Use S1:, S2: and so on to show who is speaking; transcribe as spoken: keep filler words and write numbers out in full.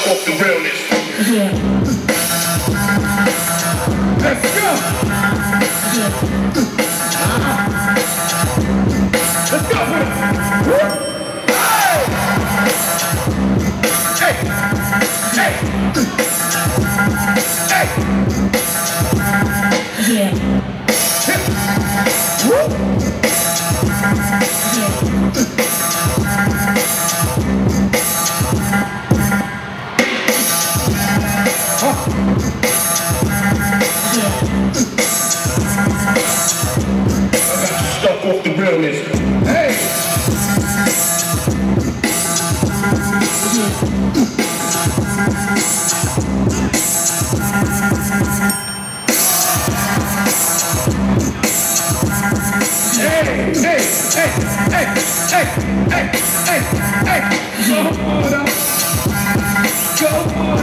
S1: off the realness.
S2: Yeah.
S1: Let's go.
S2: Yeah.
S1: Uh-huh. Let's go with it. Woo. Hey. Hey. Hey. Hey.
S2: Yeah.
S1: Woo. Stuck off the realness. Hey! Hey, hey, hey, hey, hey, hey, hey, hey, go on up. Go on